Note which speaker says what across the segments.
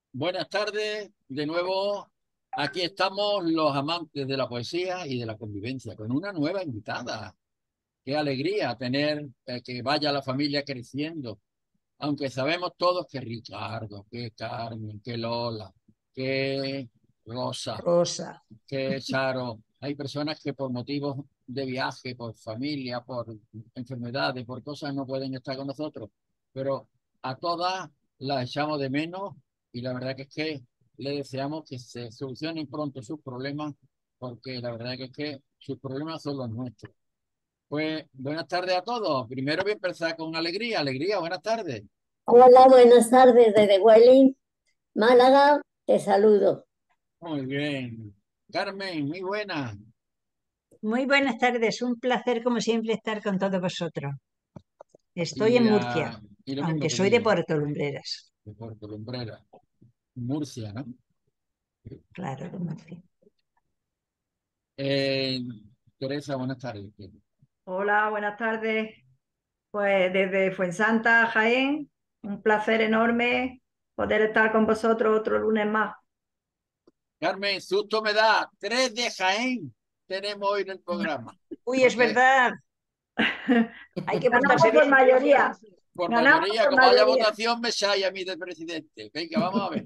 Speaker 1: Buenas tardes, de nuevo. Aquí estamos los amantes de la poesía y de la convivencia, con una nueva invitada. Qué alegría tener que vaya la familia creciendo, aunque sabemos todos que Ricardo, que Carmen, que Lola, que Rosa,
Speaker 2: Rosa.
Speaker 1: que Charo, hay personas que por motivos de viaje, por familia, por enfermedades, por cosas no pueden estar con nosotros, pero a todas las echamos de menos y la verdad que es que le deseamos que se solucionen pronto sus problemas, porque la verdad que es que sus problemas son los nuestros. Pues buenas tardes a todos. Primero voy a empezar con alegría. Alegría, buenas tardes.
Speaker 3: Hola, buenas tardes desde Huelin, Málaga, te saludo.
Speaker 1: Muy bien. Carmen, muy buena.
Speaker 2: Muy buenas tardes, un placer como siempre estar con todos vosotros. Estoy
Speaker 1: Y,
Speaker 2: en Murcia,
Speaker 1: y lo mismo
Speaker 2: aunque
Speaker 1: te
Speaker 2: soy de
Speaker 1: digo,
Speaker 2: Puerto Lumbreras.
Speaker 1: de Puerto Lumbrera, Murcia, ¿no?
Speaker 2: Claro, de Murcia.
Speaker 1: Eh, Teresa, buenas tardes.
Speaker 4: Hola, buenas tardes. Pues desde Fuensanta, Jaén, un placer enorme poder estar con vosotros otro lunes más.
Speaker 1: Carmen, susto me da. Tres de Jaén tenemos hoy en el programa.
Speaker 2: Uy, es
Speaker 1: Porque
Speaker 2: verdad, hay que
Speaker 4: Ganamos
Speaker 2: portarse
Speaker 4: por
Speaker 2: bien.
Speaker 4: mayoría.
Speaker 1: por
Speaker 4: Ganamos
Speaker 1: mayoría,
Speaker 4: por
Speaker 1: como haya
Speaker 4: mayoría.
Speaker 1: votación, me sale a mí de presidente. Venga, vamos a ver.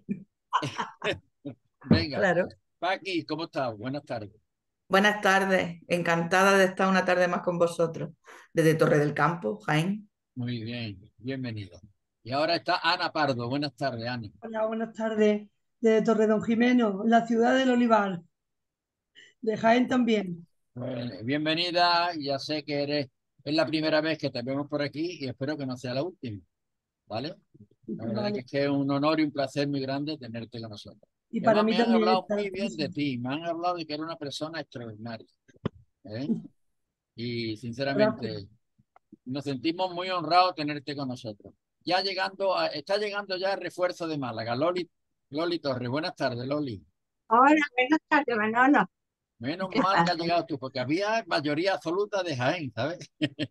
Speaker 1: Venga,
Speaker 2: Claro.
Speaker 1: Paqui, ¿cómo estás? Buenas tardes.
Speaker 5: Buenas tardes, encantada de estar una tarde más con vosotros, desde Torre del Campo, Jaén.
Speaker 1: Muy bien, bienvenido. Y ahora está Ana Pardo. Buenas tardes, Ana.
Speaker 6: Hola, buenas tardes. De Torredonjimeno, la ciudad del olivar. De Jaén también.
Speaker 1: Bienvenida. Ya sé que es la primera vez que te vemos por aquí y espero que no sea la última. ¿Vale? La verdad
Speaker 6: Vale.
Speaker 1: que es un honor y un placer muy grande tenerte con nosotros.
Speaker 6: Y
Speaker 1: Y
Speaker 6: para
Speaker 1: además
Speaker 6: mí
Speaker 1: me han
Speaker 6: también
Speaker 1: hablado
Speaker 6: está
Speaker 1: muy bien de
Speaker 6: Teresa.
Speaker 1: ti, me han hablado de que eres una persona extraordinaria. ¿Eh? Y
Speaker 6: Gracias.
Speaker 1: sinceramente nos sentimos muy honrados tenerte con nosotros. Ya llegando, está llegando ya el refuerzo de Málaga. Loli Torres, buenas tardes, Loli.
Speaker 3: Hola, buenas tardes, Manolo.
Speaker 1: Menos
Speaker 3: ¿Qué
Speaker 1: mal que has
Speaker 3: pasa?
Speaker 1: llegado tú, porque había mayoría absoluta de Jaén, ¿sabes?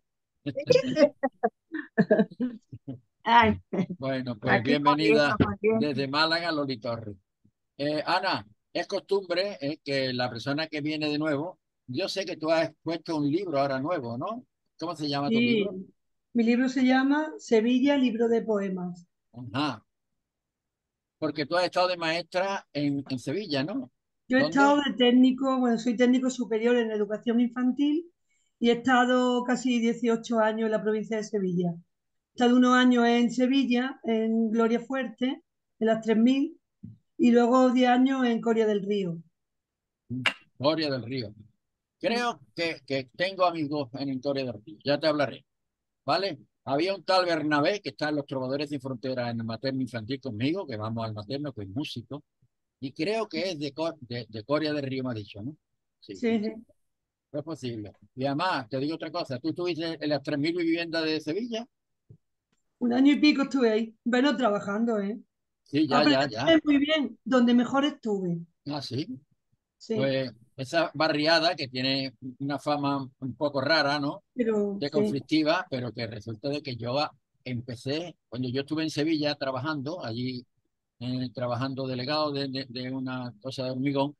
Speaker 3: Ay,
Speaker 1: Bueno, pues
Speaker 3: aquí corriendo,
Speaker 1: bienvenida
Speaker 3: corriendo.
Speaker 1: desde Málaga, Loli Torres. Ana, es costumbre que la persona que viene de nuevo, yo sé que tú has puesto un libro ahora nuevo, ¿no? ¿Cómo se llama tu libro?
Speaker 6: Sí, mi libro se llama Sevilla, libro de poemas.
Speaker 1: Ajá, porque tú has estado de maestra en Sevilla, ¿no?
Speaker 6: Yo he estado
Speaker 1: ¿Dónde?
Speaker 6: de técnico, bueno, soy técnico superior en educación infantil y he estado casi 18 años en la provincia de Sevilla. He estado unos años en Sevilla, en Gloria Fuerte, en las 3000, y luego 10 años en Coria del Río.
Speaker 1: Gloria del Río. Creo que tengo amigos en Victoria del Río, ya te hablaré, ¿vale? Había un tal Bernabé que está en los Trovadores sin Fronteras en el materno infantil conmigo, que vamos al materno, que es músico, y creo que es de Coria del Río, me ha dicho, ¿no? Sí,
Speaker 6: Sí, sí.
Speaker 1: no es posible. Y además, te digo otra cosa, tú estuviste en las 3.000 viviendas de Sevilla.
Speaker 6: Un año y pico estuve ahí. Bueno, trabajando, ¿eh?
Speaker 1: Sí,
Speaker 6: Ah,
Speaker 1: ya,
Speaker 6: pero
Speaker 1: ya,
Speaker 6: yo
Speaker 1: ya.
Speaker 6: estuve muy bien, donde mejor estuve.
Speaker 1: Ah, sí.
Speaker 6: Sí,
Speaker 1: Pues esa barriada que tiene una fama un poco rara, ¿no?
Speaker 6: pero
Speaker 1: De
Speaker 6: sí,
Speaker 1: conflictiva, pero que resulta de que yo empecé, cuando yo estuve en Sevilla trabajando, allí trabajando delegado de una cosa de hormigón,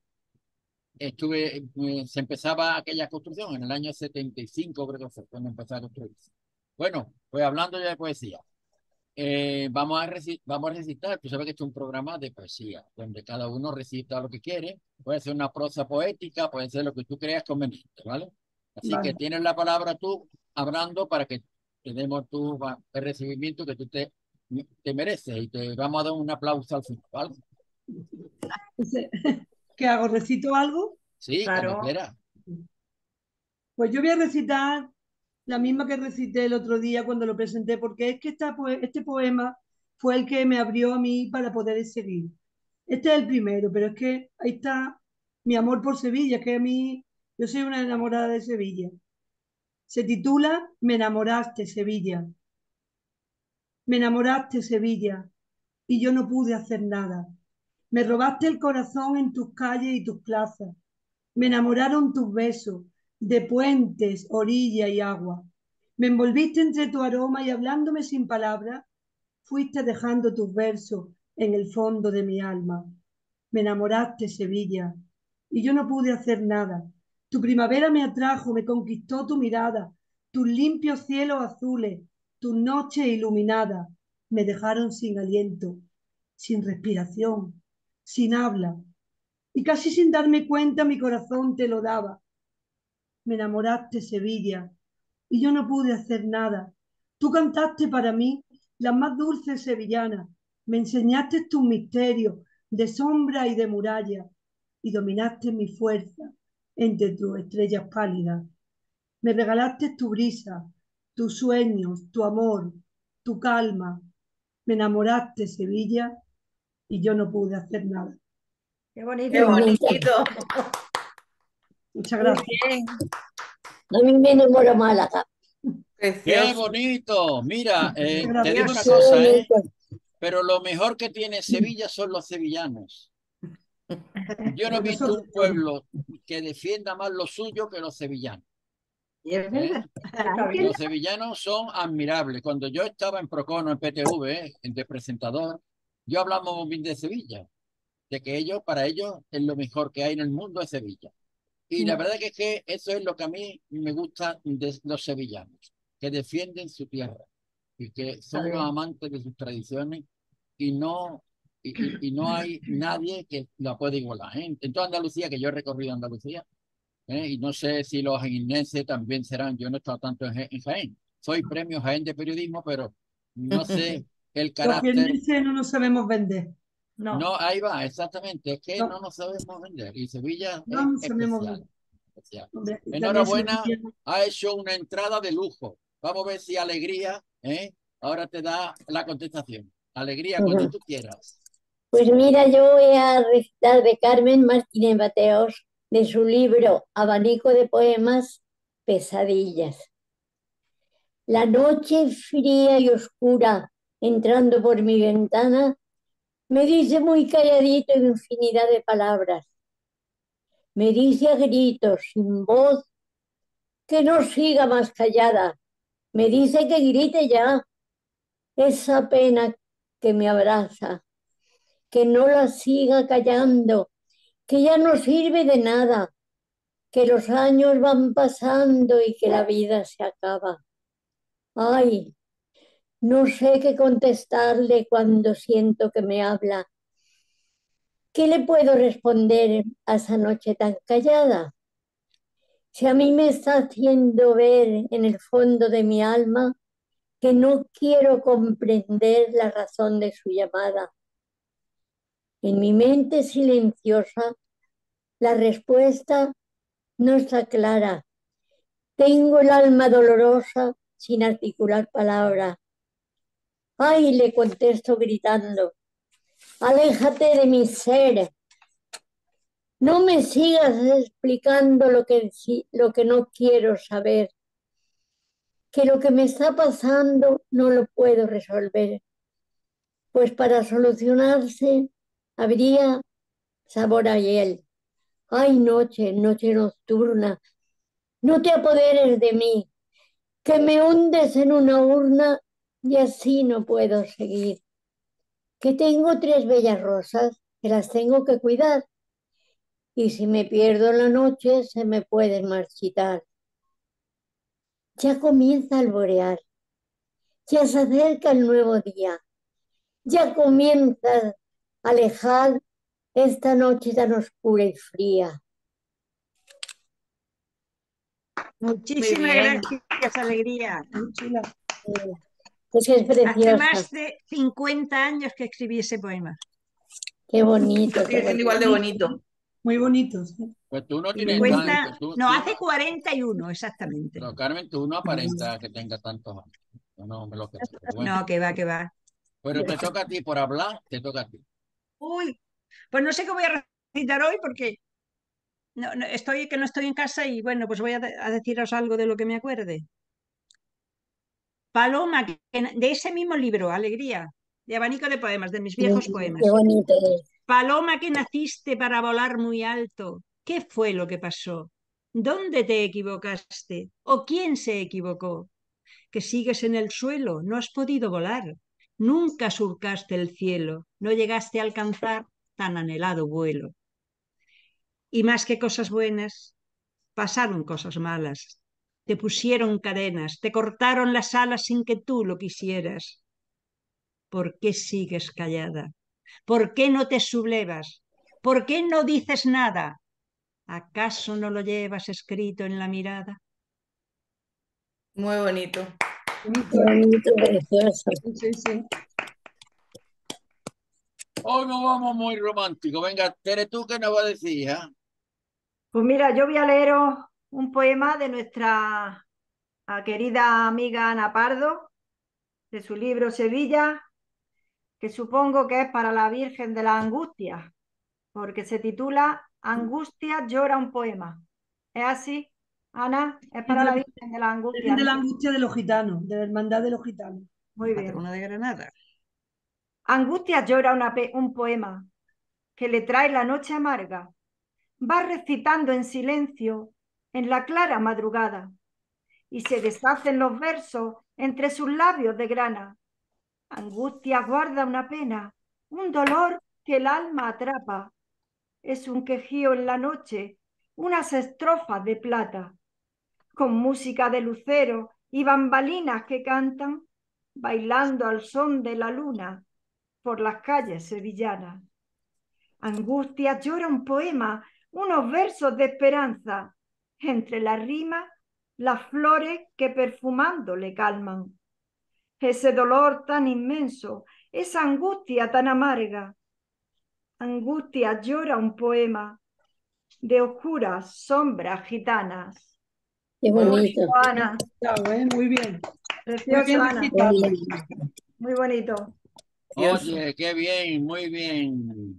Speaker 1: se empezaba aquella construcción en el año 75, creo que fue cuando empezó a construirse. Bueno, pues hablando ya de poesía. Vamos a recitar, tú sabes que esto es un programa de poesía, donde cada uno recita lo que quiere, puede ser una prosa poética, puede ser lo que tú creas conveniente, ¿vale? Así que
Speaker 6: vale.
Speaker 1: tienes la palabra tú hablando para que te demos el recibimiento que tú te mereces y te vamos a dar un aplauso al final, ¿vale?
Speaker 6: Ese- ¿Qué hago? ¿Recito algo?
Speaker 1: Sí, cuando
Speaker 4: Claro.
Speaker 1: quieras.
Speaker 6: Pues yo voy a recitar la misma que recité el otro día cuando lo presenté, porque es que este poema fue el que me abrió a mí para poder seguir. Este es el primero, pero es que ahí está mi amor por Sevilla, que a mí, yo soy una enamorada de Sevilla. Se titula Me enamoraste, Sevilla. Me enamoraste, Sevilla, y yo no pude hacer nada. Me robaste el corazón en tus calles y tus plazas. Me enamoraron tus besos de puentes, orilla y agua. Me envolviste entre tu aroma y hablándome sin palabras, fuiste dejando tus versos en el fondo de mi alma. Me enamoraste, Sevilla, y yo no pude hacer nada. Tu primavera me atrajo, me conquistó tu mirada, tus limpios cielos azules, tus noches iluminadas, me dejaron sin aliento, sin respiración, sin habla, y casi sin darme cuenta mi corazón te lo daba. Me enamoraste, Sevilla, y yo no pude hacer nada. Tú cantaste para mí las más dulces sevillanas, me enseñaste tus misterios de sombra y de muralla, y dominaste mi fuerza entre tus estrellas pálidas. Me regalaste tu brisa, tus sueños, tu amor, tu calma. Me enamoraste, Sevilla, y yo no pude hacer nada.
Speaker 4: Qué
Speaker 5: Qué
Speaker 4: bonito.
Speaker 5: bonito.
Speaker 6: Muchas
Speaker 5: Muy
Speaker 6: gracias.
Speaker 5: bien.
Speaker 3: A mí me enamoró Málaga.
Speaker 1: ¡Qué
Speaker 5: Precioso.
Speaker 1: bonito! Mira,
Speaker 6: Muchas
Speaker 1: te digo una
Speaker 6: gracias.
Speaker 3: Qué
Speaker 1: cosa,
Speaker 3: bonito.
Speaker 1: pero lo mejor que tiene Sevilla son los sevillanos. Yo no he
Speaker 6: Pues
Speaker 1: visto
Speaker 6: nosotros
Speaker 1: un
Speaker 6: también.
Speaker 1: pueblo que defienda más lo suyo que los sevillanos.
Speaker 2: Y es
Speaker 1: ¿Eh?
Speaker 2: verdad.
Speaker 4: Está bien.
Speaker 1: Los sevillanos son admirables. Cuando yo estaba en Procono, en PTV, de presentador, yo hablaba muy bien de Sevilla, de que para ellos, es lo mejor que hay en el mundo es Sevilla. Y la verdad que es que eso es lo que a mí me gusta de los sevillanos, que defienden su tierra y que son los amantes de sus tradiciones y no hay nadie que la pueda igualar. ¿Eh? En toda Andalucía, que yo he recorrido Andalucía, y no sé si los jienenses también serán, yo no he estado tanto en Jaén, soy premio Jaén de periodismo, pero no sé el
Speaker 6: Los
Speaker 1: carácter.
Speaker 6: jiennenses no nos sabemos vender.
Speaker 4: No.
Speaker 1: No, ahí va, exactamente, es que no
Speaker 6: No,
Speaker 1: nos sabemos vender y Sevilla
Speaker 6: no
Speaker 1: es
Speaker 6: nos sabemos
Speaker 1: especial.
Speaker 6: vender.
Speaker 1: Especial.
Speaker 6: Hombre, y también
Speaker 1: Enhorabuena,
Speaker 6: Sevilla.
Speaker 1: ha hecho una entrada de lujo. Vamos a ver si Alegría, ahora te da la contestación. Alegría, cuando
Speaker 3: Ujú.
Speaker 1: tú quieras.
Speaker 3: Pues mira, yo voy a recitar de Carmen Martínez Mateos de su libro Abanico de Poemas, Pesadillas. La noche fría y oscura, entrando por mi ventana, me dice muy calladito infinidad de palabras. Me dice a gritos, sin voz, que no siga más callada. Me dice que grite ya esa pena que me abraza, que no la siga callando, que ya no sirve de nada, que los años van pasando y que la vida se acaba. Ay, no sé qué contestarle cuando siento que me habla. ¿Qué le puedo responder a esa noche tan callada? Si a mí me está haciendo ver en el fondo de mi alma que no quiero comprender la razón de su llamada. En mi mente silenciosa, la respuesta no está clara. Tengo el alma dolorosa sin articular palabra. Ay, le contesto gritando, aléjate de mi ser. No me sigas explicando lo que no quiero saber, que lo que me está pasando no lo puedo resolver, pues para solucionarse habría sabor a hiel. Ay, noche, noche nocturna, no te apoderes de mí, que me hundes en una urna y así no puedo seguir. Que tengo tres bellas rosas, que las tengo que cuidar, y si me pierdo en la noche se me pueden marchitar. Ya comienza a alborear, ya se acerca el nuevo día, ya comienza a alejar esta noche tan oscura y fría.
Speaker 5: Muy
Speaker 2: Muchísimas
Speaker 5: bien.
Speaker 2: gracias, Alegría.
Speaker 6: Muy chula.
Speaker 3: Es que es
Speaker 2: Hace
Speaker 3: preciosa.
Speaker 2: más de 50 años que escribí ese poema.
Speaker 3: Qué bonito, qué
Speaker 5: Sigue siendo igual de
Speaker 3: bonito.
Speaker 5: bonito.
Speaker 6: Muy bonitos.
Speaker 1: Pues tú no tienes
Speaker 2: 50,
Speaker 1: tanto, tú,
Speaker 2: no,
Speaker 1: tú,
Speaker 2: hace 41 exactamente.
Speaker 1: pero Carmen, tú no aparentas que tengas tantos años. Yo no me lo creo, pero bueno.
Speaker 2: No, que va, que va.
Speaker 1: Pero te toca a ti por hablar, te toca a ti.
Speaker 2: Uy, pues no sé qué voy a recitar hoy porque estoy que no estoy en casa y bueno, pues voy a deciros algo de lo que me acuerde. Paloma, de ese mismo libro, Alegría, de Abanico de Poemas, de mis viejos
Speaker 3: Qué
Speaker 2: poemas.
Speaker 3: bonito es.
Speaker 2: Paloma que naciste para volar muy alto, ¿qué fue lo que pasó? ¿Dónde te equivocaste? ¿O quién se equivocó? Que sigues en el suelo, no has podido volar. nunca surcaste el cielo, no llegaste a alcanzar tan anhelado vuelo. Y más que cosas buenas, pasaron cosas malas. Te pusieron cadenas, te cortaron las alas sin que tú lo quisieras. ¿Por qué sigues callada? ¿Por qué no te sublevas? ¿Por qué no dices nada? ¿Acaso no lo llevas escrito en la mirada?
Speaker 5: Muy bonito.
Speaker 6: Bonito,
Speaker 3: Qué bonito, precioso.
Speaker 6: sí, sí.
Speaker 1: Hoy nos vamos muy románticos. Venga, Tere, ¿tú qué nos vas a decir? ¿Ah?
Speaker 4: Pues mira, yo voy a leeros un poema de nuestra querida amiga Ana Pardo, de su libro Sevilla, que supongo que es para la Virgen de la Angustia, porque se titula Angustia llora un poema. ¿Es así, Ana? Es
Speaker 6: Es
Speaker 4: para
Speaker 6: de
Speaker 4: la
Speaker 6: la
Speaker 4: Virgen de la
Speaker 6: Virgen
Speaker 4: Angustia,
Speaker 6: de
Speaker 4: ¿no?
Speaker 6: la angustia de los gitanos, de la hermandad de los gitanos.
Speaker 4: Muy bien.
Speaker 2: Patrona de Granada.
Speaker 4: Angustia llora un poema que le trae la noche amarga. Va recitando en silencio en la clara madrugada y se deshacen los versos entre sus labios de grana. Angustia guarda una pena, un dolor que el alma atrapa. Es un quejío en la noche, unas estrofas de plata, con música de lucero y bambalinas que cantan, bailando al son de la luna por las calles sevillanas. Angustia llora un poema, unos versos de esperanza, entre la rima, las flores que perfumando le calman. Ese dolor tan inmenso, esa angustia tan amarga. Angustia llora un poema de oscuras sombras gitanas.
Speaker 3: Qué
Speaker 4: Muy
Speaker 3: bonito.
Speaker 4: bonito, Ana.
Speaker 6: Claro, ¿eh? Muy
Speaker 4: Precioso,
Speaker 6: bien
Speaker 4: Ana.
Speaker 3: Qué
Speaker 6: recitado.
Speaker 3: bien.
Speaker 4: Muy bonito.
Speaker 5: Precioso.
Speaker 1: Oye, qué bien, muy bien.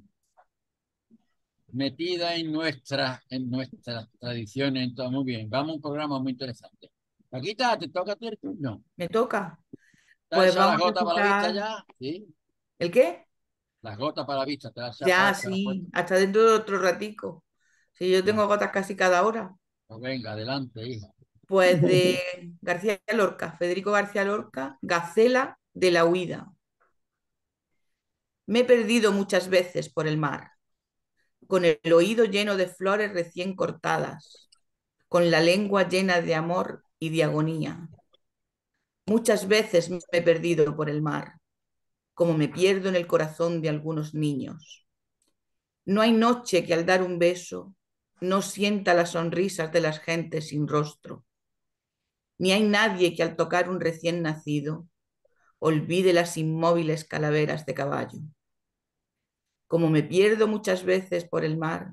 Speaker 1: Metida en nuestras tradiciones, en todo. Muy bien. Vamos a un programa muy interesante. Paquita, ¿te toca a ti el turno?
Speaker 5: ¿Me toca?
Speaker 1: ¿Te has
Speaker 5: Pues
Speaker 1: echado las
Speaker 5: vamos a
Speaker 1: gotas para la vista
Speaker 5: recitar.
Speaker 1: ya? Sí.
Speaker 5: ¿El qué?
Speaker 1: Las gotas para la vista,
Speaker 5: Ya,
Speaker 1: te las has puesto.
Speaker 5: sí, hasta dentro de otro ratico. Si yo
Speaker 1: Ya.
Speaker 5: tengo gotas casi cada hora.
Speaker 1: Pues venga, adelante, hija.
Speaker 5: Pues de García Lorca, Federico García Lorca, Gacela de la huida. Me he perdido muchas veces por el mar, con el oído lleno de flores recién cortadas, con la lengua llena de amor y de agonía. Muchas veces me he perdido por el mar, como me pierdo en el corazón de algunos niños. No hay noche que al dar un beso no sienta las sonrisas de las gentes sin rostro, ni hay nadie que al tocar un recién nacido olvide las inmóviles calaveras de caballo. Como me pierdo muchas veces por el mar,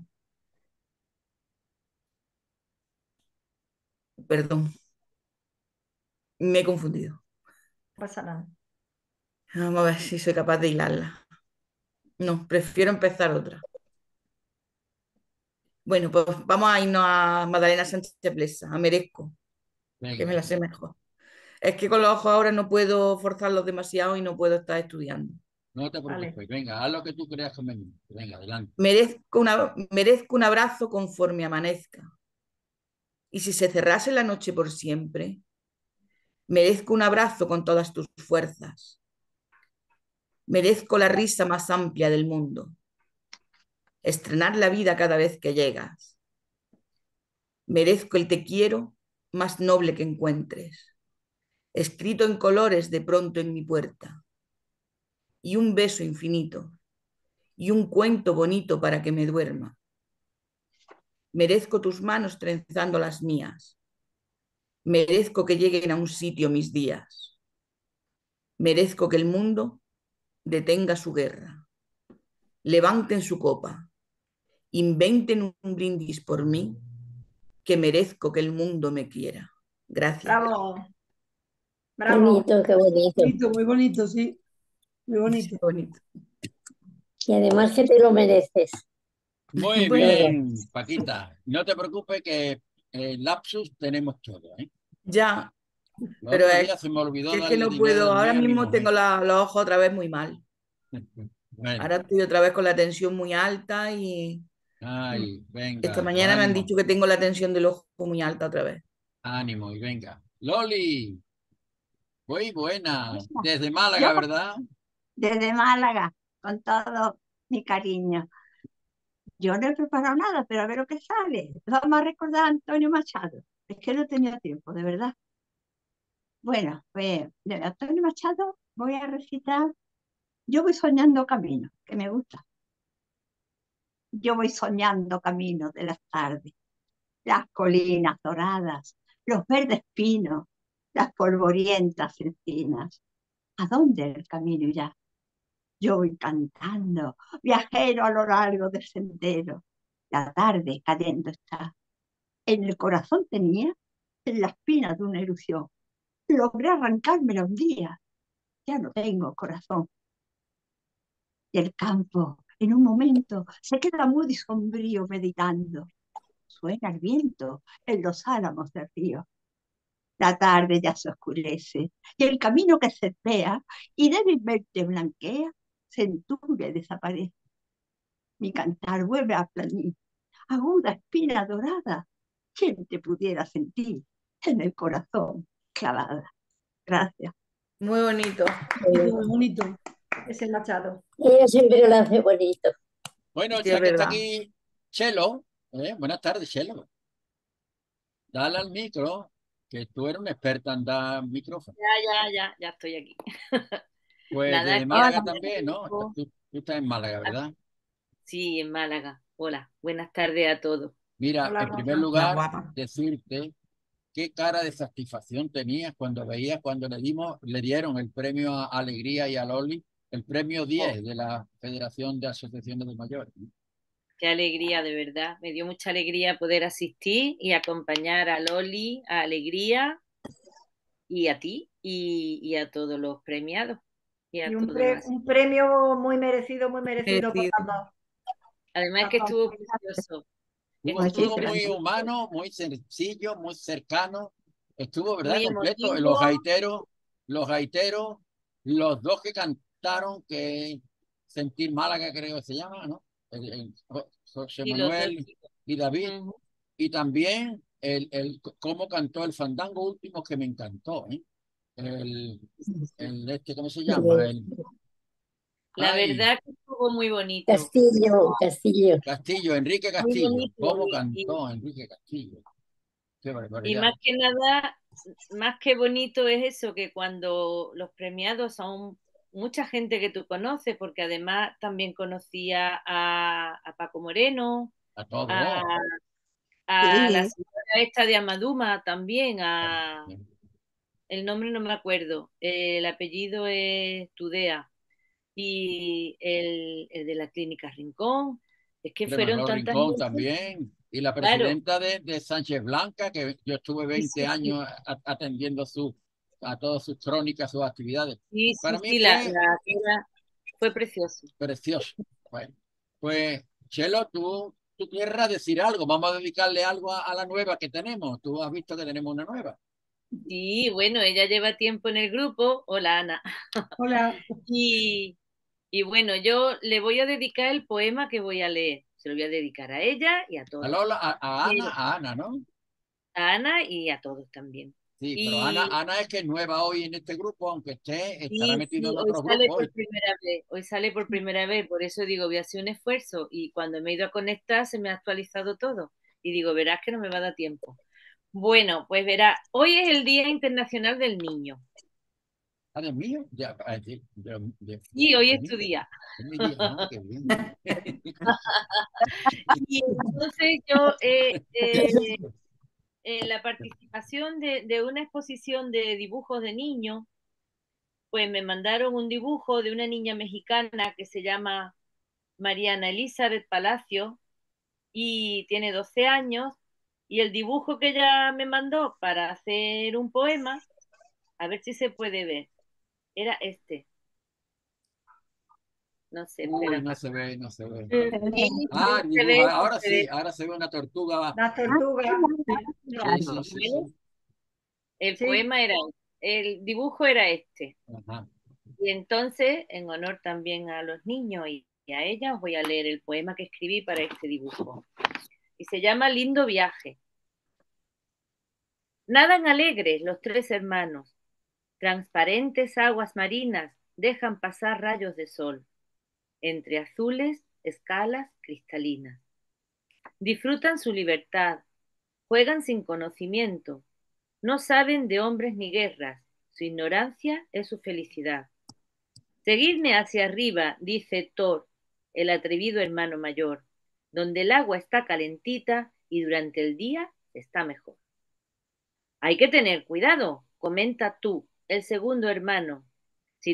Speaker 5: perdón, me he confundido.
Speaker 4: No pasa nada.
Speaker 5: Vamos a ver si soy capaz de hilarla. No, prefiero empezar otra. Bueno, pues vamos a irnos a Magdalena Sánchez Blesa, a Merezco, que me
Speaker 1: Venga,
Speaker 5: la sé mejor. Es que con los ojos ahora no puedo forzarlos demasiado y no puedo estar estudiando.
Speaker 1: no te
Speaker 4: Vale.
Speaker 1: preocupes. Venga, haz lo que tú creas conveniente. Venga, adelante.
Speaker 5: Merezco un abrazo conforme amanezca. Y si se cerrase la noche por siempre, merezco un abrazo con todas tus fuerzas. Merezco la risa más amplia del mundo. Estrenar la vida cada vez que llegas. Merezco el te quiero más noble que encuentres, escrito en colores de pronto en mi puerta. Y un beso infinito. Y un cuento bonito para que me duerma. Merezco tus manos trenzando las mías. Merezco que lleguen a un sitio mis días. Merezco que el mundo detenga su guerra. Levanten su copa. Inventen un brindis por mí, que merezco que el mundo me quiera. Gracias.
Speaker 4: Bravo. Bravo.
Speaker 3: Bonito, qué bonito.
Speaker 6: Bonito, muy bonito, sí. Muy bonito.
Speaker 5: Bonito.
Speaker 3: Y además que te lo mereces.
Speaker 1: Muy
Speaker 5: Bueno,
Speaker 1: bien, Paquita. No te preocupes que lapsus tenemos todo, ¿eh?
Speaker 5: ya,
Speaker 1: El
Speaker 5: pero
Speaker 1: otro día se me olvidó
Speaker 5: que es que
Speaker 1: darle
Speaker 5: no
Speaker 1: dinero
Speaker 5: puedo.
Speaker 1: del
Speaker 5: Ahora
Speaker 1: mío a mi
Speaker 5: mismo tengo
Speaker 1: mujer.
Speaker 5: los ojos otra vez muy mal.
Speaker 1: Bueno,
Speaker 5: Ahora estoy otra vez con la tensión muy alta y
Speaker 1: ay,
Speaker 5: esta
Speaker 1: venga, pues
Speaker 5: mañana me han
Speaker 1: ánimo,
Speaker 5: dicho que tengo la tensión del ojo muy alta otra vez.
Speaker 1: ánimo y venga. Loli, Muy buena. Desde
Speaker 7: Yo
Speaker 1: Málaga, ¿verdad?
Speaker 7: desde Málaga, con todo mi cariño. Yo no he preparado nada, pero a ver lo que sale. Vamos a recordar a Antonio Machado. Es que no tenía tiempo, de verdad. Bueno, pues de Antonio Machado voy a recitar Yo voy soñando camino, que me gusta. Yo voy soñando camino de las tardes, las colinas doradas, los verdes pinos, las polvorientas encinas. ¿A dónde el camino ya? Yo voy cantando, viajero a lo largo del sendero. La tarde cayendo está. En el corazón tenía, en la espina de una ilusión. Logré arrancármela un día. Ya no tengo corazón. Y el campo, en un momento, se queda mudo y sombrío meditando. Suena el viento en los álamos del río. La tarde ya se oscurece y el camino que se vea y débilmente blanquea se enturbia y desaparece. Mi cantar vuelve a plañir, aguda espina dorada. ¿Quién te pudiera sentir en el corazón clavada? Gracias.
Speaker 5: Muy bonito.
Speaker 6: Muy bonito.
Speaker 4: Ese Machado.
Speaker 3: Ella siempre lo hace bonito.
Speaker 1: Bueno,
Speaker 5: Sí,
Speaker 1: ya
Speaker 5: es
Speaker 1: que está
Speaker 5: verdad.
Speaker 1: aquí Chelo, buenas tardes, Chelo. Dale al micro, que tú eres una experta en dar micrófono.
Speaker 8: Ya estoy aquí.
Speaker 1: Pues
Speaker 8: Nada,
Speaker 1: desde
Speaker 8: que
Speaker 1: Málaga también, ¿no?
Speaker 8: agradezco-
Speaker 1: Tú estás en Málaga, ¿verdad?
Speaker 8: Sí, en Málaga. Hola, buenas tardes a todos.
Speaker 1: Mira,
Speaker 4: Hola,
Speaker 1: en primer
Speaker 4: Rosa.
Speaker 5: La
Speaker 1: lugar,
Speaker 5: guapa.
Speaker 1: decirte qué cara de satisfacción tenías cuando veías cuando le dieron el premio a Alegría y a Loli, el premio
Speaker 8: Oh,
Speaker 1: 10 de la Federación de Asociaciones de Mayores.
Speaker 8: qué alegría, de verdad. Me dio mucha alegría poder asistir y acompañar a Loli, a Alegría y a ti y a todos los premiados y a
Speaker 4: Y
Speaker 8: todos los
Speaker 4: un
Speaker 8: asistentes.
Speaker 4: premio muy merecido por
Speaker 5: Merecido.
Speaker 8: Además
Speaker 4: las
Speaker 8: que
Speaker 4: dos.
Speaker 8: estuvo precioso.
Speaker 1: Estuvo
Speaker 8: Estuvo
Speaker 1: todo
Speaker 2: Muchísimas
Speaker 1: muy
Speaker 8: precioso,
Speaker 1: humano, muy sencillo, muy cercano. Estuvo, ¿verdad?
Speaker 8: muy
Speaker 1: Completo.
Speaker 8: emotivo.
Speaker 1: Los gaiteros, los dos que cantaron, que Sentir Málaga creo que se llama, ¿no? José
Speaker 8: Y los dos
Speaker 1: Manuel
Speaker 8: chicos.
Speaker 1: y David.
Speaker 8: Ujú.
Speaker 1: Y también cómo cantó el fandango último que me encantó, ¿eh? El, ¿cómo se llama?
Speaker 8: La
Speaker 1: Ay,
Speaker 8: verdad que estuvo muy bonito.
Speaker 3: Castillo, Castillo.
Speaker 1: Castillo, Enrique
Speaker 8: Muy
Speaker 1: Castillo.
Speaker 8: bonito.
Speaker 1: ¿Cómo
Speaker 8: Y
Speaker 1: cantó Enrique Castillo? Qué
Speaker 8: Y
Speaker 1: barbaridad.
Speaker 8: más que nada, más que bonito es eso, que cuando los premiados son mucha gente que tú conoces, porque además también conocía a Paco Moreno,
Speaker 1: A
Speaker 8: a,
Speaker 1: todos.
Speaker 8: a la
Speaker 2: Sí,
Speaker 8: señora esta de Amaduma también, el nombre no me acuerdo, el apellido es Tudea, y el de la clínica Rincón, es que fueron
Speaker 1: Manuel
Speaker 8: tantas
Speaker 1: Rincón
Speaker 8: gente,
Speaker 1: también. Y la
Speaker 8: claro,
Speaker 1: presidenta de Sánchez Blanca, que yo estuve
Speaker 8: sí,
Speaker 1: 20
Speaker 8: sí, sí,
Speaker 1: años atendiendo a todas sus crónicas, sus actividades.
Speaker 8: sí, sí,
Speaker 1: Para mí
Speaker 8: sí,
Speaker 1: fue
Speaker 8: fue precioso.
Speaker 1: precioso. Bueno, pues, Chelo, tú querrás decir algo. Vamos a dedicarle algo a la nueva que tenemos. Tú has visto que tenemos una nueva.
Speaker 8: Sí, bueno, ella lleva tiempo en el grupo. Hola, Ana.
Speaker 6: Hola.
Speaker 8: Y, y bueno, yo le voy a dedicar el poema que voy a leer. Se lo voy a dedicar a ella y a
Speaker 1: A
Speaker 8: todos.
Speaker 1: Lola,
Speaker 8: Pero
Speaker 1: a Ana, ¿no?
Speaker 8: a Ana y a todos también.
Speaker 1: Sí, pero
Speaker 8: Y
Speaker 1: Ana es que es nueva hoy en este grupo, aunque estará
Speaker 8: sí,
Speaker 1: metido
Speaker 8: sí,
Speaker 1: en
Speaker 8: hoy
Speaker 1: otro
Speaker 8: sale
Speaker 1: grupo
Speaker 8: por
Speaker 1: hoy.
Speaker 8: primera vez. Hoy sale por primera vez. Por eso digo, voy a hacer un esfuerzo. Y cuando me he ido a conectar, se me ha actualizado todo. Y digo, verás que no me va a dar tiempo. Bueno, pues verá, hoy es el Día Internacional del Niño.
Speaker 1: Ah, Dios mío, ya,
Speaker 8: Sí, hoy
Speaker 1: de
Speaker 8: es
Speaker 1: mí,
Speaker 8: tu día.
Speaker 1: de mi día, ah, qué bien.
Speaker 8: Y entonces yo, en la participación de una exposición de dibujos de niños, pues me mandaron un dibujo de una niña mexicana que se llama Mariana Elizabeth Palacio y tiene 12 años. Y el dibujo que ella me mandó para hacer un poema, a ver si se puede ver, era este. No sé,
Speaker 1: Uy,
Speaker 8: espera.
Speaker 1: no se ve, no se ve.
Speaker 8: Sí,
Speaker 1: Ah,
Speaker 8: no se ve,
Speaker 1: dibuja,
Speaker 8: no
Speaker 1: ahora
Speaker 8: se
Speaker 1: sí,
Speaker 8: ve.
Speaker 1: ahora se ve una tortuga.
Speaker 4: Las tortugas. Sí.
Speaker 1: Sí, sí, sí,
Speaker 8: Bueno,
Speaker 1: sí.
Speaker 8: el
Speaker 4: Sí.
Speaker 8: poema era, el dibujo era este.
Speaker 1: Ajá.
Speaker 8: Y entonces, en honor también a los niños y a ella, os voy a leer el poema que escribí para este dibujo. Y se llama Lindo viaje. Nadan alegres los tres hermanos. Transparentes aguas marinas dejan pasar rayos de sol, entre azules escalas cristalinas. Disfrutan su libertad, juegan sin conocimiento, no saben de hombres ni guerras, su ignorancia es su felicidad. Seguidme hacia arriba, dice Thor, el atrevido hermano mayor, donde el agua está calentita y durante el día está mejor. Hay que tener cuidado, comenta tú, el segundo hermano. Si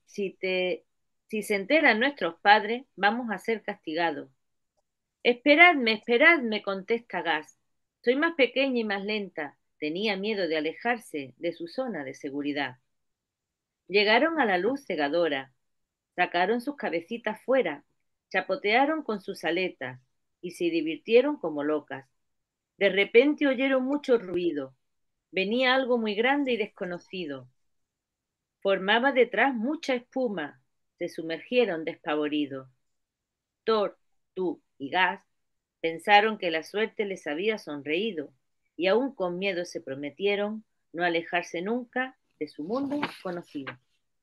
Speaker 8: se enteran nuestros padres, vamos a ser castigados. Esperadme, contesta Gas. Soy más pequeña y más lenta. Tenía miedo de alejarse de su zona de seguridad. Llegaron a la luz cegadora. Sacaron sus cabecitas fuera, chapotearon con sus aletas y se divirtieron como locas. De repente oyeron mucho ruido. Venía algo muy grande y desconocido. Formaba detrás mucha espuma. Se sumergieron despavoridos. Thor, tú y Gas pensaron que la suerte les había sonreído y aún con miedo se prometieron no alejarse nunca de su mundo conocido.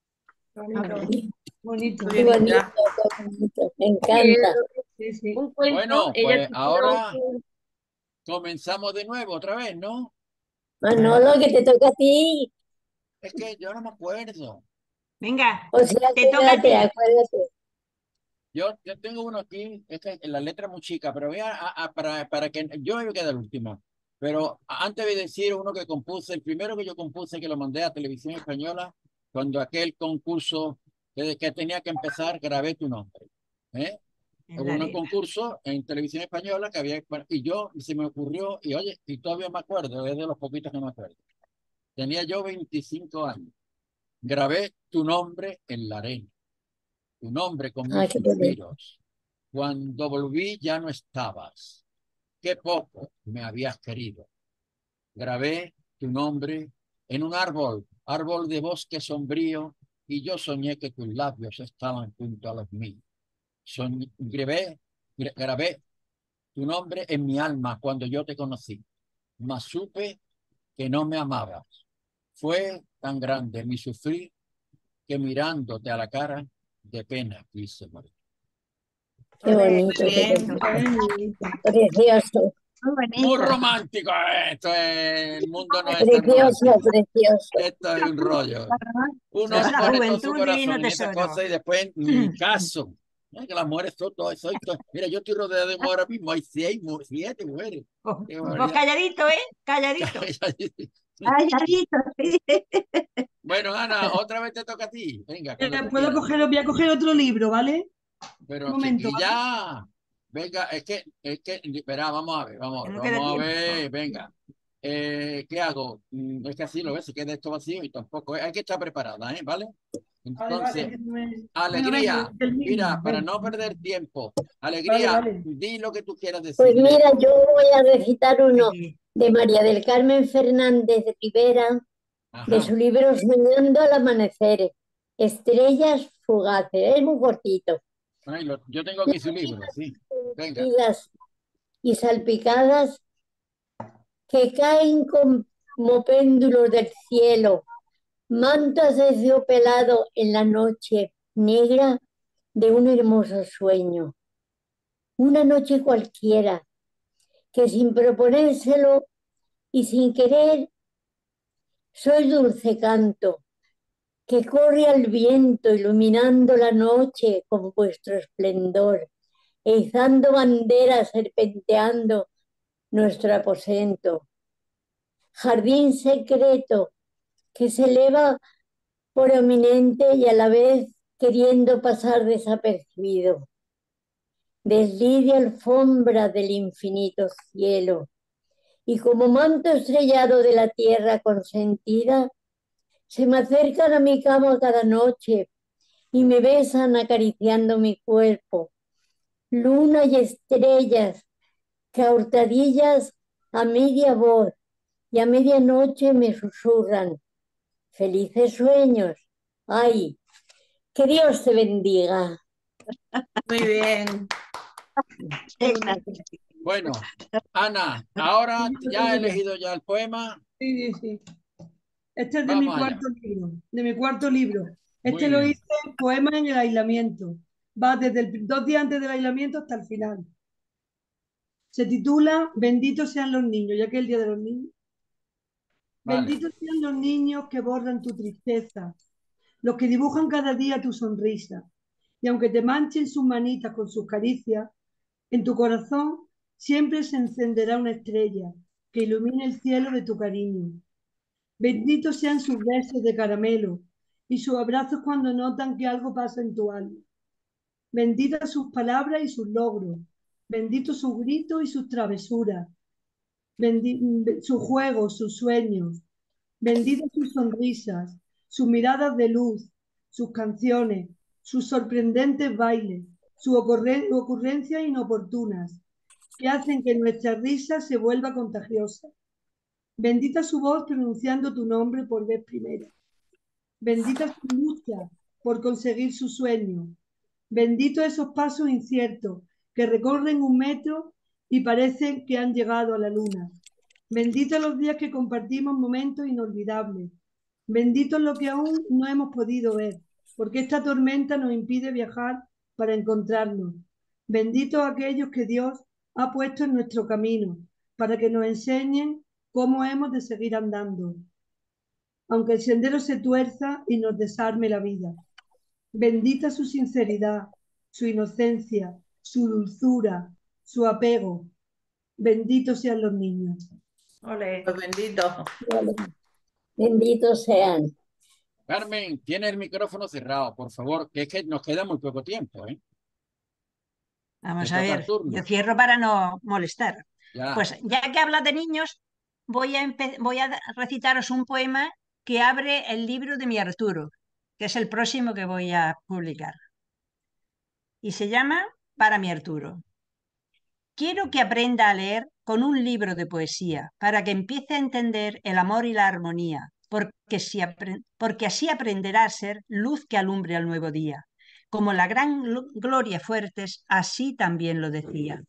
Speaker 6: Bonito.
Speaker 3: Qué bonito, qué bonito. Me encanta.
Speaker 6: Sí, sí.
Speaker 8: Un cuento,
Speaker 1: Bueno,
Speaker 8: ella
Speaker 1: pues ahora comenzamos de nuevo otra vez, ¿no?
Speaker 3: Manolo, que te toca a ti.
Speaker 1: Es que yo no me acuerdo.
Speaker 2: Venga,
Speaker 3: O sea,
Speaker 2: te toca a
Speaker 3: acuérdate,
Speaker 2: ti.
Speaker 3: acuérdate.
Speaker 1: Yo tengo uno aquí, es que la letra es muy chica, pero voy para que yo me quede el último. Pero antes de decir uno que compuse, el primero que yo compuse, que lo mandé a Televisión Española, cuando aquel concurso que tenía que empezar, grabé tu nombre. ¿Eh?
Speaker 2: En
Speaker 1: Hubo
Speaker 2: la
Speaker 1: un
Speaker 2: arena.
Speaker 1: concurso en Televisión Española que había, y yo se me ocurrió, y oye, y todavía me acuerdo, es de los poquitos que me acuerdo. Tenía yo 25 años. Grabé tu nombre en la arena, tu nombre con
Speaker 3: Ah,
Speaker 1: mis
Speaker 3: qué bonito.
Speaker 1: suspiros. Cuando volví ya no estabas. Qué poco me habías querido. Grabé tu nombre en un árbol de bosque sombrío, y yo soñé que tus labios estaban junto a los míos. Grabé tu nombre en mi alma cuando yo te conocí, mas supe que no me amabas. Fue tan grande mi sufrir que mirándote a la cara, de pena quise morir.
Speaker 3: Qué bonito,
Speaker 5: Muy
Speaker 3: qué
Speaker 5: bien.
Speaker 3: bonito.
Speaker 6: Ay, muy
Speaker 3: Precioso,
Speaker 7: Muy
Speaker 1: Muy
Speaker 7: bonito.
Speaker 1: romántico esto es, el mundo no es tan
Speaker 3: precioso,
Speaker 1: romántico.
Speaker 3: precioso.
Speaker 1: Esto es un rollo. Uno
Speaker 2: Es la
Speaker 1: pone todo su
Speaker 2: juventud divino
Speaker 1: corazón en esas
Speaker 2: tesoro.
Speaker 1: cosas y después ni caso. Que las mujeres son todo eso. Mira, yo estoy rodeado de mujeres ahora mismo, hay 7 mujeres. Qué
Speaker 2: Vos
Speaker 1: barbaridad.
Speaker 2: calladito, ¿eh? Calladito.
Speaker 7: Ay, Jarrito, sí.
Speaker 1: Bueno, Ana, otra vez te toca a ti. Venga, cuando tú
Speaker 6: ¿Puedo
Speaker 1: quieras.
Speaker 6: voy a coger otro libro, ¿vale? Un
Speaker 1: Pero
Speaker 6: momento, ¿vale?
Speaker 1: chiquilla, venga, espera,
Speaker 2: Que no queda
Speaker 1: vamos a
Speaker 2: tiempo.
Speaker 1: ver, venga. ¿Qué hago? Es que así lo ves, se queda esto vacío y tampoco, hay que estar preparada, ¿eh? ¿Vale?
Speaker 6: Vale, vale.
Speaker 1: Entonces,
Speaker 6: Bueno, venga,
Speaker 1: alegría,
Speaker 6: el mismo.
Speaker 1: mira, para
Speaker 6: Venga.
Speaker 1: no perder tiempo,
Speaker 6: Vale,
Speaker 1: alegría,
Speaker 6: vale.
Speaker 1: di lo que tú quieras
Speaker 3: Pues
Speaker 1: decir.
Speaker 3: mira, yo voy a recitar uno
Speaker 2: Aquí.
Speaker 3: de María del Carmen Fernández de Rivera, de
Speaker 1: Ajá,
Speaker 3: su libro Soñando al amanecer, Estrellas fugaces. Es muy cortito.
Speaker 1: ay, yo tengo aquí su libro, sí. Venga.
Speaker 3: Hundidas y salpicadas que caen como péndulos del cielo, mantos de pelado en la noche negra de un hermoso sueño. Una noche cualquiera que sin proponérselo y sin querer, soy dulce canto que corre al viento iluminando la noche con vuestro esplendor, e izando banderas serpenteando nuestro aposento. Jardín secreto que se eleva prominente y a la vez queriendo pasar desapercibido. Desliz de alfombra del infinito cielo, y como manto estrellado de la tierra consentida, se me acercan a mi cama cada noche y me besan acariciando mi cuerpo. Luna y estrellas que a hurtadillas, a media voz y a medianoche me susurran. Felices sueños. Ay, que Dios te bendiga.
Speaker 5: Muy bien.
Speaker 1: Bueno, Ana, ahora ya he elegido ya el poema.
Speaker 6: Sí, sí, sí. Este es de mi
Speaker 1: Vamos allá.
Speaker 6: cuarto libro, de mi cuarto libro.
Speaker 1: Muy
Speaker 6: Este lo
Speaker 1: bien.
Speaker 6: hice poemas en el aislamiento. Va desde 2 días antes del aislamiento hasta el final. Se titula Benditos sean los niños, ya que es el Día de los Niños.
Speaker 1: Vale.
Speaker 6: Benditos sean los niños que borran tu tristeza, los que dibujan cada día tu sonrisa. Y aunque te manchen sus manitas con sus caricias, en tu corazón siempre se encenderá una estrella que ilumine el cielo de tu cariño. Benditos sean sus besos de caramelo y sus abrazos cuando notan que algo pasa en tu alma. Benditas sus palabras y sus logros. Benditos sus gritos y sus travesuras. Sus juegos, sus sueños. Benditas sus sonrisas, sus miradas de luz, sus canciones, sus sorprendentes bailes, sus ocurrencias inoportunas, que hacen que nuestra risa se vuelva contagiosa. Bendita su voz pronunciando tu nombre por vez primera. Bendita su lucha por conseguir su sueño. Bendito esos pasos inciertos que recorren 1 metro y parecen que han llegado a la luna. Benditos los días que compartimos momentos inolvidables. Benditos los que aún no hemos podido ver, porque esta tormenta nos impide viajar para encontrarnos. Benditos aquellos que Dios ha puesto en nuestro camino para que nos enseñen cómo hemos de seguir andando, aunque el sendero se tuerza y nos desarme la vida. Bendita su sinceridad, su inocencia, su dulzura, su apego. Benditos sean los niños.
Speaker 4: Ole.
Speaker 5: Pues bendito.
Speaker 3: Benditos sean.
Speaker 1: Carmen, tiene el micrófono cerrado, por favor, que es que nos queda muy poco tiempo, ¿eh?
Speaker 2: Vamos
Speaker 1: Te
Speaker 2: a
Speaker 1: toca
Speaker 2: ver,
Speaker 1: el turno.
Speaker 2: yo cierro para no molestar.
Speaker 1: Ya.
Speaker 2: Pues ya que hablas de niños, voy a recitaros un poema que abre el libro de mi Arturo, que es el próximo que voy a publicar. Y se llama Para mi Arturo. Quiero que aprenda a leer con un libro de poesía, para que empiece a entender el amor y la armonía, porque así aprenderá a ser luz que alumbre al nuevo día. Como la gran Gloria Fuertes, así también lo decía.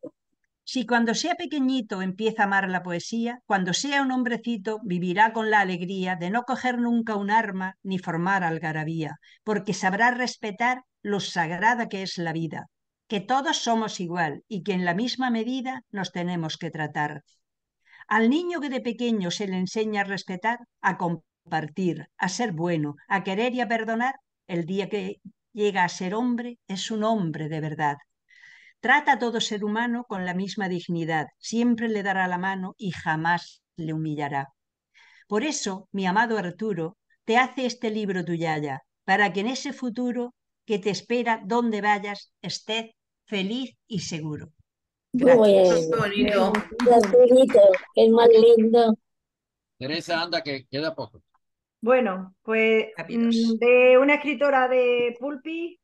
Speaker 2: Si cuando sea pequeñito empieza a amar la poesía, cuando sea un hombrecito vivirá con la alegría de no coger nunca un arma ni formar algarabía, porque sabrá respetar lo sagrada que es la vida, que todos somos igual y que en la misma medida nos tenemos que tratar. Al niño que de pequeño se le enseña a respetar, a compartir, a ser bueno, a querer y a perdonar, el día que llega a ser hombre es un hombre de verdad. Trata a todo ser humano con la misma dignidad, siempre le dará la mano y jamás le humillará. Por eso, mi amado Arturo, te hace este libro tu yaya, para que en ese futuro que te espera donde vayas estés feliz y seguro.
Speaker 3: Bueno,
Speaker 5: Qué bonito.
Speaker 3: Arturito, que es más lindo.
Speaker 1: Teresa, anda, que queda poco.
Speaker 4: Bueno, pues
Speaker 2: Rápidos.
Speaker 4: de una escritora de Pulpi,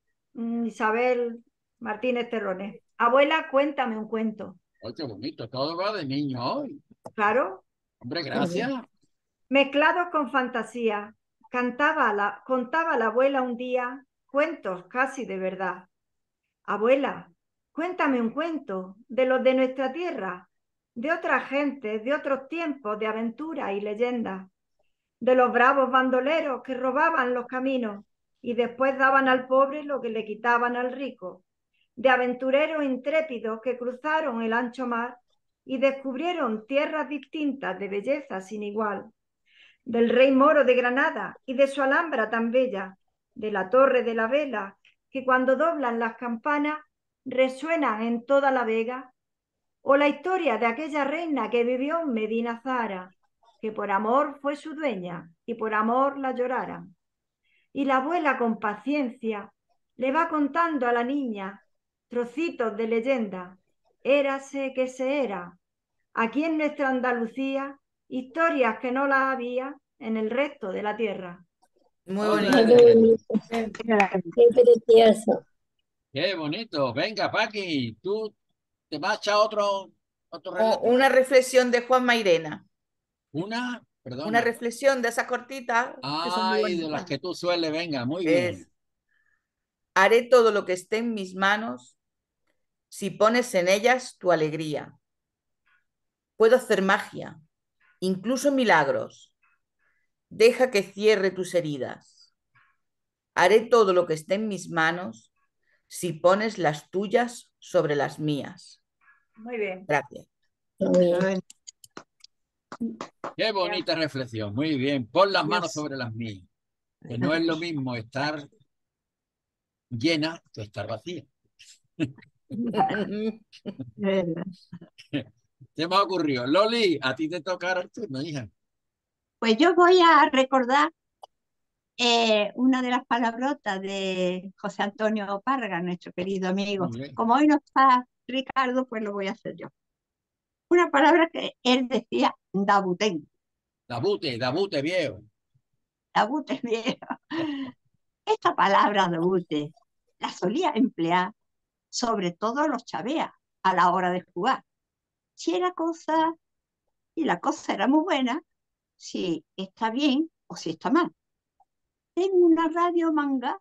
Speaker 4: Isabel Martínez Terrones. Abuela, cuéntame un cuento.
Speaker 1: Ay, qué bonito, todo va de niño hoy.
Speaker 4: Claro,
Speaker 1: Hombre, gracias.
Speaker 4: mezclados con fantasía. Contaba la abuela un día cuentos casi de verdad. Abuela, cuéntame un cuento de los de nuestra tierra, de otra gente, de otros tiempos, de aventura y leyendas, de los bravos bandoleros que robaban los caminos y después daban al pobre lo que le quitaban al rico, de aventureros intrépidos que cruzaron el ancho mar y descubrieron tierras distintas de belleza sin igual, del rey moro de Granada y de su alhambra tan bella, de la torre de la vela, que cuando doblan las campanas resuenan en toda la vega, o la historia de aquella reina que vivió en Medina Zahara, que por amor fue su dueña y por amor la lloraran. Y la abuela con paciencia le va contando a la niña trocitos de leyenda, érase que se era. Aquí en nuestra Andalucía, historias que no las había en el resto de la tierra.
Speaker 5: Muy
Speaker 1: Ole,
Speaker 3: Qué
Speaker 5: bonito.
Speaker 3: bonito, qué precioso.
Speaker 1: qué bonito. Venga, Paqui, tú te vas a echar otro relato.
Speaker 5: Una reflexión de Juan Mairena.
Speaker 1: Una,
Speaker 5: Una
Speaker 1: perdona.
Speaker 5: reflexión de esas cortitas que son muy
Speaker 1: Ay, de las
Speaker 5: bonitas.
Speaker 1: que tú sueles, venga, muy
Speaker 5: Es,
Speaker 1: bien.
Speaker 5: haré todo lo que esté en mis manos si pones en ellas tu alegría. Puedo hacer magia, incluso milagros. Deja que cierre tus heridas. Haré todo lo que esté en mis manos si pones las tuyas sobre las mías.
Speaker 4: Muy bien.
Speaker 5: Gracias.
Speaker 3: Muy bien.
Speaker 2: Bueno,
Speaker 1: Qué bonita reflexión. Muy bien. Pon las manos
Speaker 2: Dios.
Speaker 1: sobre las mías. Que no es lo mismo estar llena que estar vacía.
Speaker 2: verdad.
Speaker 1: Se me ha ocurrido. Loli, a ti te toca ahora el turno, hija.
Speaker 7: Pues yo voy a recordar una de las palabrotas de José Antonio Parga, nuestro querido amigo.
Speaker 1: Muy bien.
Speaker 7: Como hoy no está Ricardo, pues lo voy a hacer yo. Una palabra que él decía, dabutén,
Speaker 1: Dabute, viejo.
Speaker 7: dabute viejo. Esta palabra dabute la solía emplear sobre todo los chaveas a la hora de jugar. Si era cosa, y la cosa era muy buena, si está bien o si está mal. Tengo una radio manga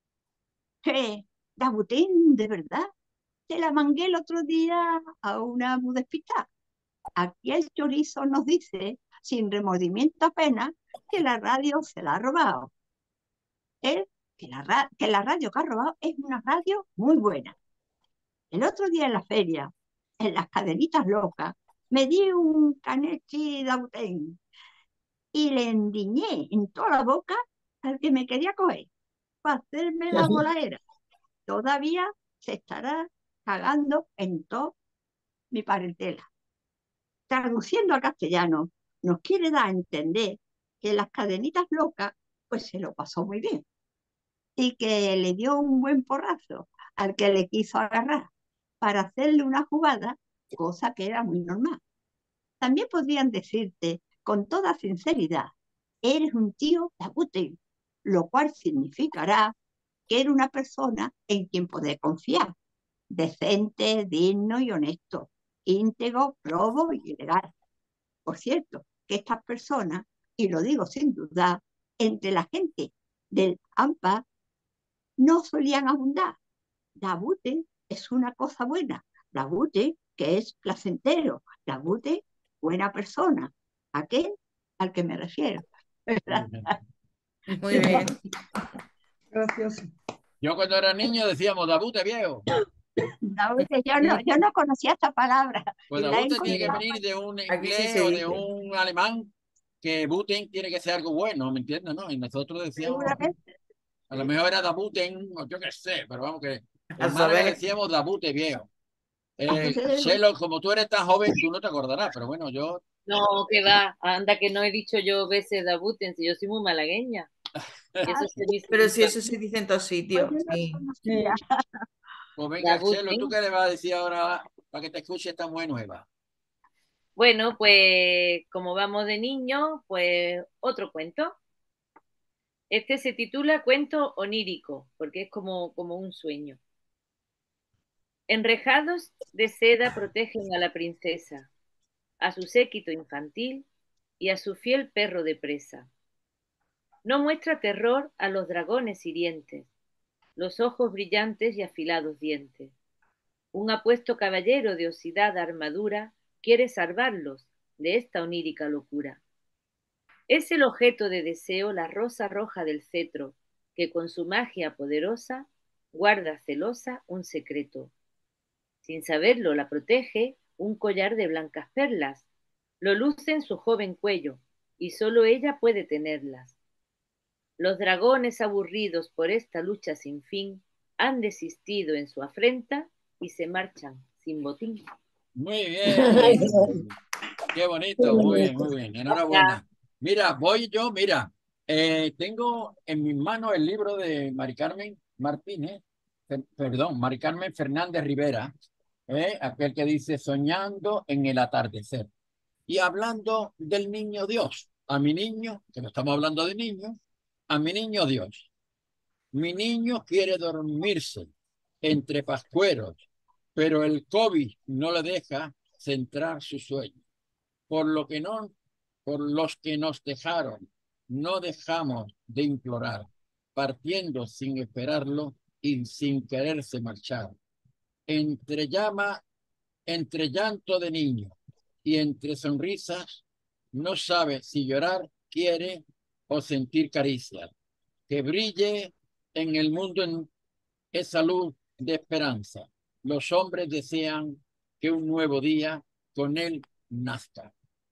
Speaker 7: que dabutén de verdad. Te la mangué el otro día a una muy despistada. Aquí el chorizo nos dice, sin remordimiento apenas, que la radio se la ha robado. Él, que la radio que ha robado es una radio muy buena. El otro día en la feria, en las cadenitas locas, me di un canechi dabutén y le endiñé en toda la boca al que me quería coger para hacerme la voladera. Todavía se estará cagando en toda mi parentela. Traduciendo al castellano, nos quiere dar a entender que las cadenitas locas, pues se lo pasó muy bien y que le dio un buen porrazo al que le quiso agarrar para hacerle una jugada, cosa que era muy normal. También podrían decirte con toda sinceridad, eres un tío dabute, lo cual significará que eres una persona en quien poder confiar, decente, digno y honesto, íntegro, probo y legal. Por cierto, que estas personas, y lo digo sin duda, entre la gente del AMPA no solían abundar. Dabute es una cosa buena, dabute que es placentero, dabute buena persona, aquel al que me refiero.
Speaker 5: Muy bien.
Speaker 6: Gracioso.
Speaker 1: Yo cuando era niño decíamos Dabute, viejo.
Speaker 7: Dabute, yo no conocía esta palabra
Speaker 1: Pues
Speaker 7: y la he
Speaker 1: Dabute tiene que
Speaker 7: encontrado.
Speaker 1: venir de un
Speaker 5: Aquí sí
Speaker 1: inglés
Speaker 5: se
Speaker 1: o de
Speaker 5: dice.
Speaker 1: un alemán, que Buten tiene que ser algo bueno, ¿me entiendes? ¿No? Y nosotros decíamos,
Speaker 7: Seguramente.
Speaker 1: a lo mejor era Dabuten, o yo qué sé, pero vamos que
Speaker 5: A
Speaker 1: en Málaga
Speaker 5: saber.
Speaker 1: decíamos Dabute, viejo.
Speaker 7: Entonces,
Speaker 1: Chelo, como tú eres tan joven, tú no te acordarás, pero bueno, yo...
Speaker 8: No, que va, anda que no he dicho yo veces dabuten, si yo soy muy malagueña. Y eso se dice
Speaker 5: Pero si
Speaker 8: mucho
Speaker 5: eso se dice en todos
Speaker 7: pues
Speaker 5: sitios.
Speaker 7: yo no lo
Speaker 5: Sí.
Speaker 7: conocía.
Speaker 1: Pues venga, Chelo, ¿tú
Speaker 8: dabuten.
Speaker 1: qué le vas a decir ahora para que te escuche esta muy nueva?
Speaker 8: Bueno, pues como vamos de niño, pues otro cuento. Este se titula Cuento onírico, porque es como un sueño. Enrejados de seda protegen a la princesa, a su séquito infantil y a su fiel perro de presa. No muestra terror a los dragones hirientes, los ojos brillantes y afilados dientes. Un apuesto caballero de oxidada armadura quiere salvarlos de esta onírica locura. Es el objeto de deseo la rosa roja del cetro, que con su magia poderosa guarda celosa un secreto. Sin saberlo la protege un collar de blancas perlas. Lo luce en su joven cuello, y solo ella puede tenerlas. Los dragones aburridos por esta lucha sin fin han desistido en su afrenta y se marchan sin botín.
Speaker 1: Muy
Speaker 3: Ay,
Speaker 1: bien, qué
Speaker 3: qué
Speaker 1: bonito,
Speaker 3: bonito.
Speaker 1: muy bien, enhorabuena. Mira, voy yo, mira, tengo en mis manos el libro de Mari Carmen Martínez, perdón, Mari Carmen Fernández Rivera, aquel que dice Soñando en el atardecer. Y hablando del niño Dios, a mi niño, que no estamos hablando de niños, a mi niño Dios. Mi niño quiere dormirse entre pascueros, pero el COVID no le deja centrar su sueño. Por lo que no, por los que nos dejaron, no dejamos de implorar, partiendo sin esperarlo y sin quererse marchar. Entre llama, entre llanto de niño y entre sonrisas, no sabe si llorar quiere o sentir caricias. Que brille en el mundo esa luz de esperanza. Los hombres desean que un nuevo día con él nazca.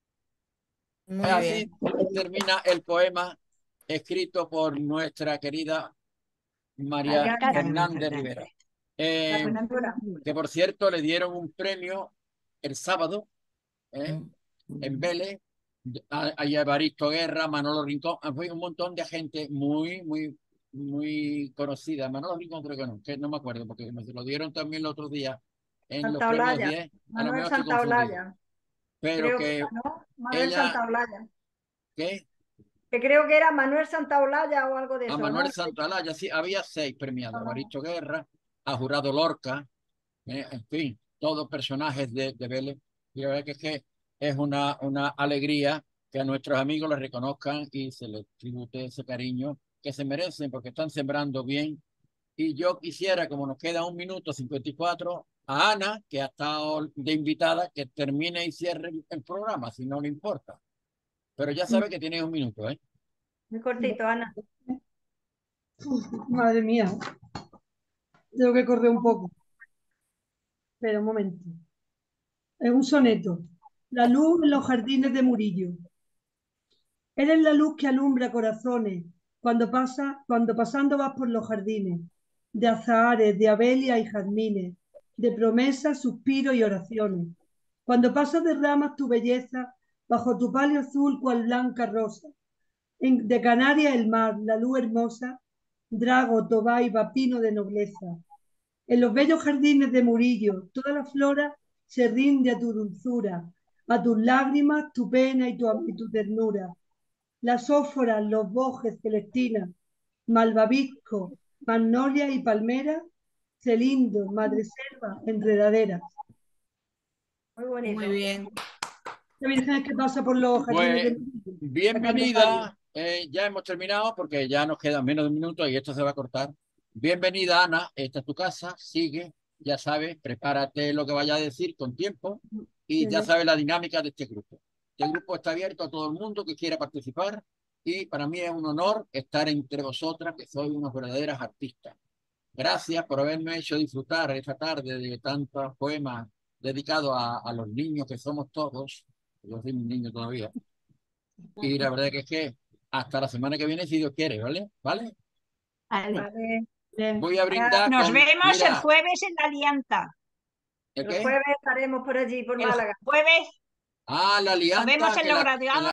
Speaker 5: Muy
Speaker 1: Así
Speaker 5: bien.
Speaker 1: termina el poema escrito por nuestra querida María
Speaker 4: Mariana,
Speaker 1: Fernández Rivera.
Speaker 4: la fundadora.
Speaker 1: Que por cierto le dieron un premio el sábado en Vélez, a Evaristo Guerra, Manolo Rincón, fue un montón de gente muy conocida. Manolo Rincón creo que no me acuerdo, porque me lo dieron también el otro día en los premios
Speaker 4: Santaolalla,
Speaker 1: 10, a lo
Speaker 4: Manuel
Speaker 1: mejor estoy confundido.
Speaker 4: Santaolalla.
Speaker 1: Pero
Speaker 4: Creo que
Speaker 1: que
Speaker 4: era, ¿no? Manuel
Speaker 1: ella,
Speaker 4: Santaolalla.
Speaker 1: ¿qué?
Speaker 4: Que creo que era Manuel Santaolalla o algo de
Speaker 1: A
Speaker 4: eso,
Speaker 1: Manuel
Speaker 4: ¿no?
Speaker 1: Santaolalla, sí, había 6 premiados,
Speaker 4: Ah,
Speaker 1: Evaristo Guerra, a Jurado Lorca, en fin, todos personajes de Vélez. Y la verdad que es una alegría que a nuestros amigos les reconozcan y se les tribute ese cariño que se merecen porque están sembrando bien. Y yo quisiera, como nos queda 1 minuto 54, a Ana, que ha estado de invitada, que termine y cierre el programa, si no le importa. Pero ya sabe que tiene 1 minuto, ¿eh?
Speaker 4: muy cortito, Ana.
Speaker 6: Madre mía, tengo que correr un poco. Espera un momento. Es un soneto. La luz en los jardines de Murillo. Eres la luz que alumbra corazones cuando pasando vas por los jardines, de azahares, de abelias y jazmines, de promesas, suspiros y oraciones. Cuando pasas derramas tu belleza bajo tu palio azul cual blanca rosa. De Canarias el mar, la luz hermosa, drago, tobá y vapino de nobleza. En los bellos jardines de Murillo, toda la flora se rinde a tu dulzura, a tus lágrimas, tu pena y tu ternura. Las óforas, los bojes, celestinas, malvavisco, magnolia y palmera, celindo, madreselva, enredaderas.
Speaker 4: Muy bonito.
Speaker 5: Muy bien.
Speaker 6: La Virgen es que pasa por los jardines de
Speaker 1: Pues
Speaker 6: Murillo.
Speaker 1: bienvenida, ya hemos terminado porque ya nos quedan menos de 1 minuto y esto se va a cortar. Bienvenida, Ana, esta es tu casa, sigue, ya sabes, prepárate lo que vaya a decir con tiempo y ya sabes la dinámica de este grupo. Este grupo está abierto a todo el mundo que quiera participar y para mí es un honor estar entre vosotras, que sois unas verdaderas artistas. Gracias por haberme hecho disfrutar esta tarde de tantos poemas dedicados a los niños que somos todos. Yo soy un niño todavía. Y la verdad que es que hasta la semana que viene, si Dios quiere, ¿vale? ¿Vale?
Speaker 7: Vale.
Speaker 4: Vale.
Speaker 1: Voy a brindar
Speaker 2: Nos
Speaker 1: con,
Speaker 2: vemos el
Speaker 1: mira,
Speaker 2: jueves en la Alianta.
Speaker 1: ¿el
Speaker 4: El
Speaker 1: qué?
Speaker 4: jueves estaremos por allí, por
Speaker 2: El
Speaker 4: Málaga.
Speaker 2: jueves
Speaker 1: Ah, la
Speaker 2: nos vemos
Speaker 1: alianza
Speaker 2: en
Speaker 1: que
Speaker 2: los
Speaker 1: la,
Speaker 2: graduados.